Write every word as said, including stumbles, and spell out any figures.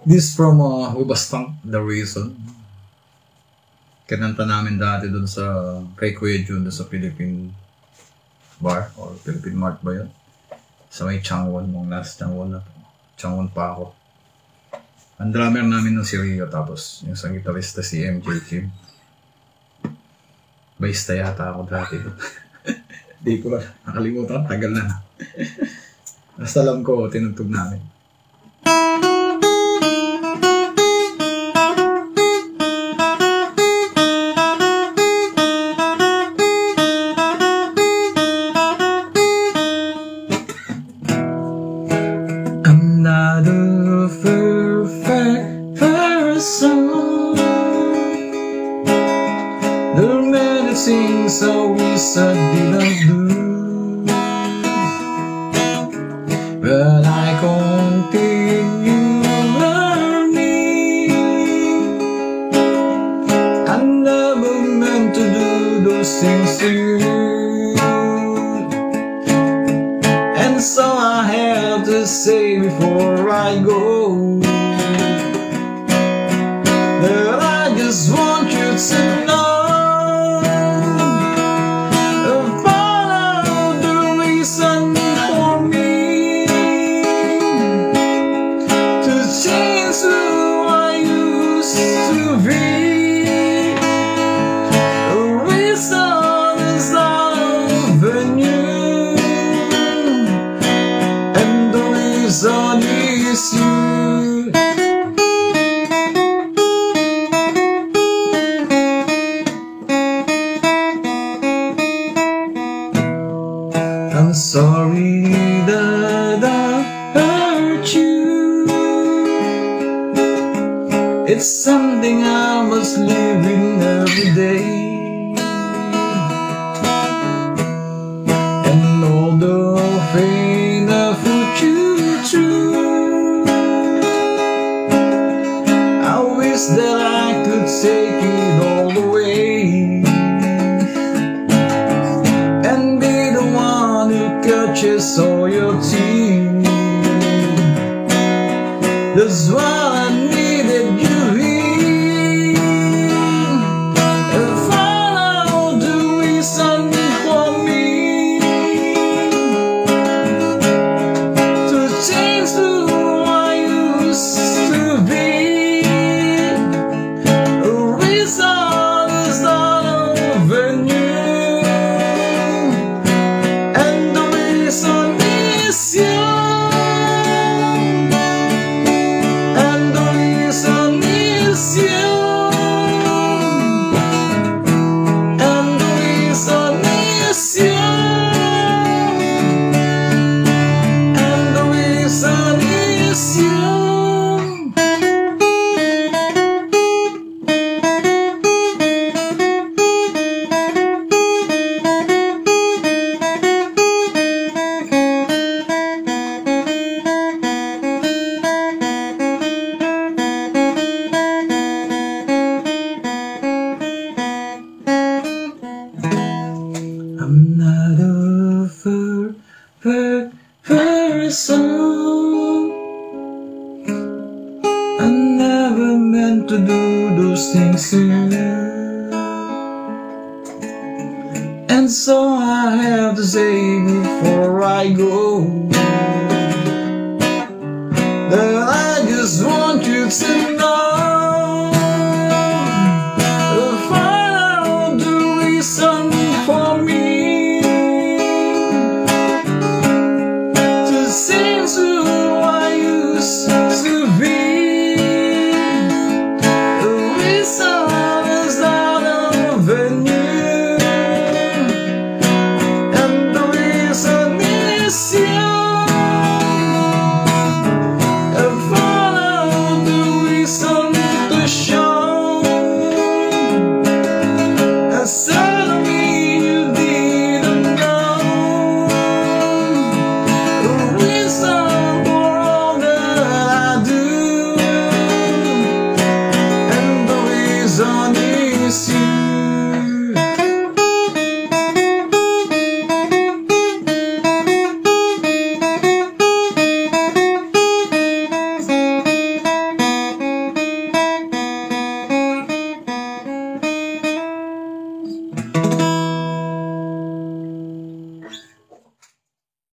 This from uh, Hubastang, The Reason. Kinanta namin dati dun sa kay Kuya Jun dun sa Philippine Bar or Philippine Mart ba yun? Sa may Changwon, mong last Changwon na to. Changwon pa ako. Ang drummer namin nung si Rio, tapos yung sa gitarista si M J Kim. Baista yata ako dati. Di ko ba nakalimutan, tagal na. Basta alam ko, tinugtog namin. I'm not a perfect person. There are many things I wish I didn't do, but I continue learning. I never meant to do those things to you, and so I have to say before I go that I just want you to know. On is you. I'm sorry that I hurt you. It's something I must live in every day. And although pain I put you through, I wish that I could take it all away and be the one who catches all your tears. That's why I needed you here, and follow the reason for me to change who I used to be. The reason is not over you, and the reason is you. I'm not a perfect person. I never meant to do those things to you, and so I have to say before I go that I just want you to know.